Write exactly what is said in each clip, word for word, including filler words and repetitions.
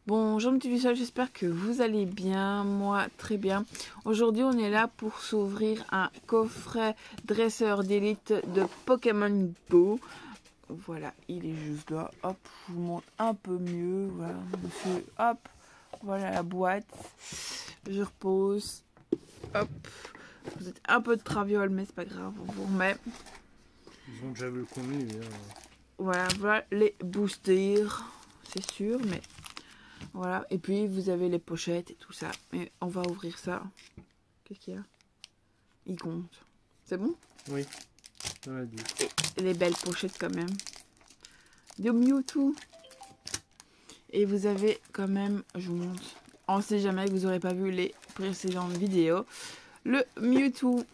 Bonjour mes petits visuels, j'espère que vous allez bien, moi très bien. Aujourd'hui on est là pour s'ouvrir un coffret dresseur d'élite de Pokémon Go. Voilà, il est juste là, hop, je vous montre un peu mieux, voilà monsieur, hop, voilà la boîte, je repose, hop, vous êtes un peu de traviole mais c'est pas grave, on vous remet. Ils ont déjà vu le contenu. Hein. Voilà, voilà les boosters, c'est sûr, mais... Voilà, et puis vous avez les pochettes et tout ça. Et on va ouvrir ça. Qu'est-ce qu'il y a? Il compte. C'est bon? Oui, ça l'a dit. Et les belles pochettes quand même. De Mewtwo. Et vous avez quand même, je vous montre, on sait jamais que vous n'aurez pas vu les précédentes vidéos, le Mewtwo.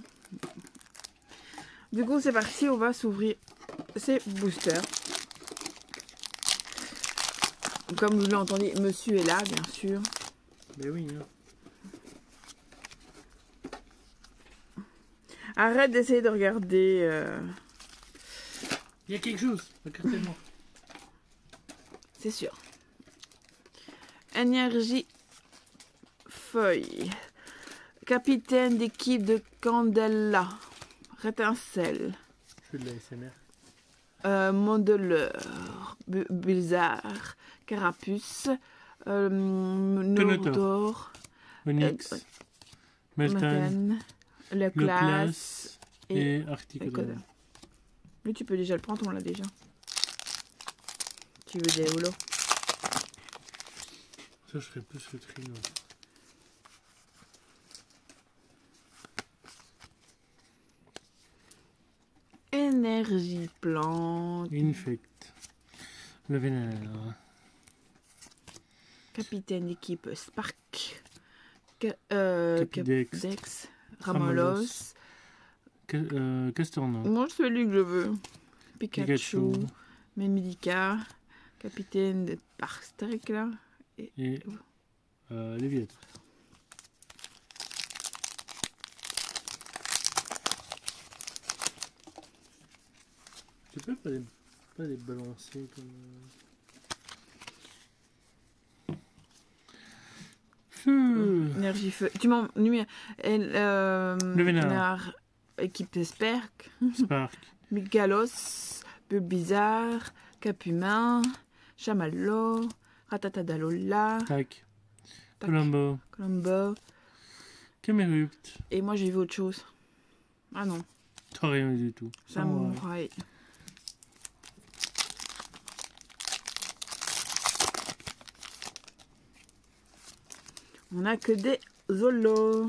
Du coup c'est parti, on va s'ouvrir ces boosters. Comme vous l'avez entendu, monsieur est là, bien sûr. Mais oui. Hein. Arrête d'essayer de regarder. Euh... Il y a quelque chose, regardez-moi. C'est sûr. Énergie Feuille. Capitaine d'équipe de Candela. Rétincelle. Je fais de la S M R. Euh, Mondeleur. Blizzard. Carapuce, euh, Noordor, Onyx, euh, Meltan, le classe et, et Arcticodon. Lui tu peux déjà le prendre, on l'a déjà. Tu veux des holos? Ça je ferais plus le trino. Énergie plante. Infect. Le vénère. Capitaine d'équipe Spark. Ca euh, Capidex. Capidex. Ramolos. Ca euh, Castorno. Moi c'est celui que je veux. Pikachu. Pikachu. Memilika. Capitaine de Park là. Et, et euh, Léviatre. Tu peux pas les, pas les balancer comme... Feu. Énergie feu. Tu m'en... Euh, le vénard. Équipe de Spark. Spark. Migalos. Bulbizarre. Capumin. Chamallow. Ratatadalola. Tac. Colombo. Colombo. Camerupt. Et moi j'ai vu autre chose. Ah non. T'as rien du tout. Samouraï. On a que des Zolos.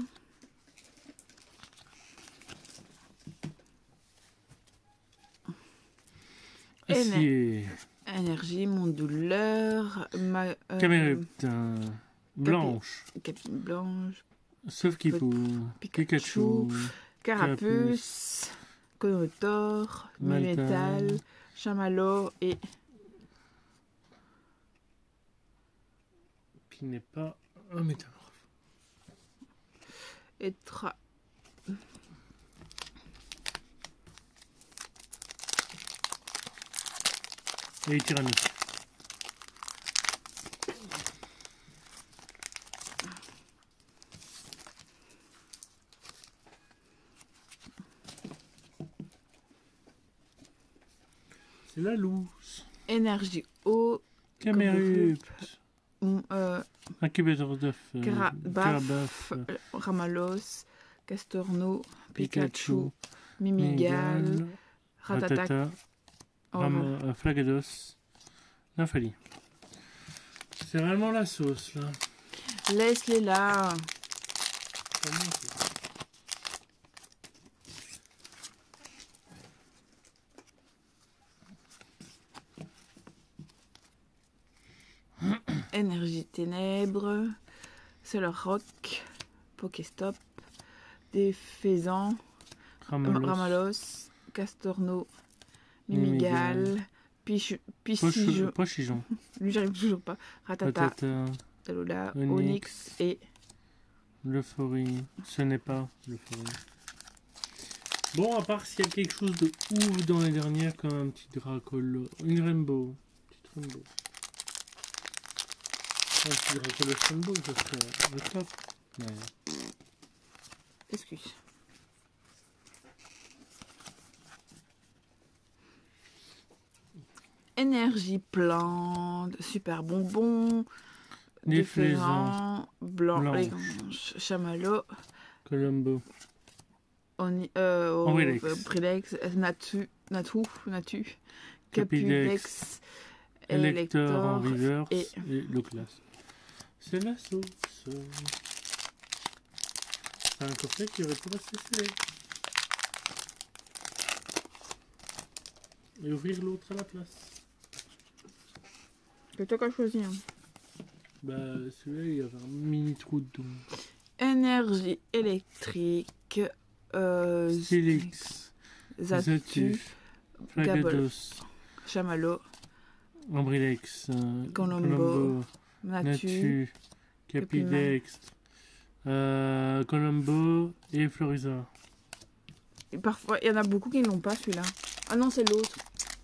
Acier. Énergie, mon douleur. Ma, euh, Camerupt. Euh, blanche. Capi blanche. Sauf Kipou. Pikachu. Pikachu. Carapuce. Conotor. Métal. Chamallow et... Qui n'est pas un métamorphe. Et tra... Et Tyrannus. C'est la loose. Énergie eau. Camerupt. Euh, Incubateur d'œuf. Euh, Carabaf. Euh, Ramalos. Castorno. Pikachu. Pikachu. Mimigal. Mimigal, Ratata. Ratata. Oh, Ram euh, Flagados. Nymphalie. C'est vraiment la sauce là. laisse-les là. Énergie ténèbres, Solar Rock, Pokéstop, des faisans, Ramalos, Ramalos Castorno, Mimigal, Pichijon, Pochijon, lui j'arrive toujours pas, Ratata, Ratata, Talola, Onyx, Onyx et l'euphorie. Ce n'est pas l'euphorie. Bon, à part s'il y a quelque chose de ouf dans les dernières, comme un petit Dracolo, une Rainbow, petite Rainbow. On dirait que le Sunball, ça serait le top. Mais... Excuse. Énergie plante, super bonbon, Déflaisant, blanc, blanche. blanche, chamallow, Colombo, on, euh, Ombrilex. euh, Brilex, Natu, Natu, Natu, Capidex, Capulex, Elector en reverse et et, le classe. C'est la sauce. C'est un coffret qui aurait pu rester scellé. Et ouvrir l'autre à la place. c'est toi qui as choisi. Hein. Bah celui-là il y avait un mini trou dedans. Énergie électrique, euh, Stylix, Zatu, Zatu, Flagados, Chamallow, Ombrilex, euh, Colombo, Colombo, Natu, Natu, Capidex, euh, Colombo et Floriza. Et parfois, il y en a beaucoup qui ne l'ont pas celui-là. Ah non, c'est l'autre.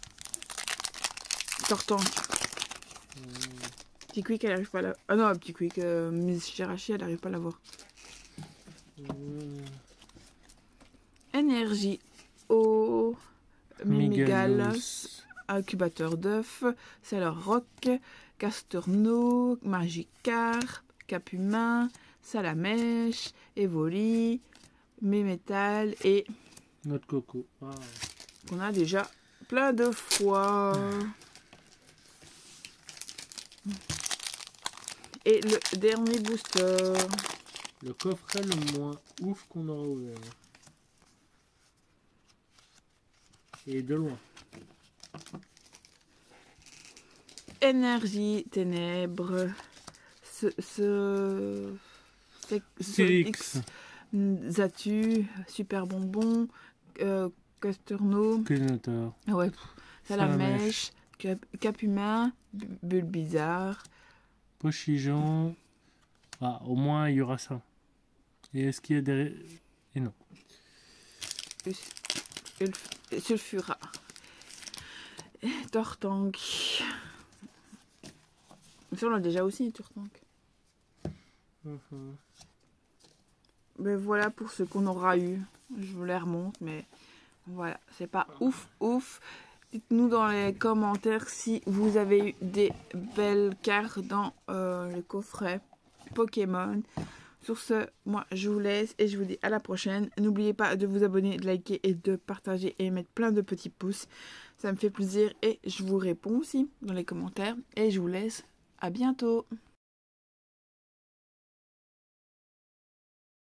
Tortank. Euh, Petit Quick, elle n'arrive pas à la... Ah non, Petit Quick, euh, Miss Chirachi, elle n'arrive pas à l'avoir. euh, Énergie eau, Migalos, Migalos, incubateur d'œufs, Sailor Rock, Castorno, Magikarp, Capumain, Salamèche, Evoli, Mémétal et Noix de coco. Wow. qu'on a déjà plein de fois. Et le dernier booster. Le coffret le moins ouf qu'on aura ouvert. Et de loin. Énergie, ténèbres, ce, ce, ce, Stylix, Zatu, super bonbon, euh, Castorno, Clénotaur, ah ouais, pff, Salamèche, Salamèche, Cap, Capumain, Bu- Bulbizarre, Pochigeon. Ah, au moins il y aura ça. Et est-ce qu'il y a des... Et non. Sulf- Sulfura, Tortank. Ça on l'a déjà aussi, Tortank. Uh-huh. Mais voilà pour ce qu'on aura eu. Je vous les remonte, mais voilà, c'est pas ouf ouf. Dites-nous dans les commentaires si vous avez eu des belles cartes dans euh, le coffret Pokémon. Sur ce, moi je vous laisse et je vous dis à la prochaine. N'oubliez pas de vous abonner, de liker et de partager et mettre plein de petits pouces. Ça me fait plaisir et je vous réponds aussi dans les commentaires. Et je vous laisse. À bientôt.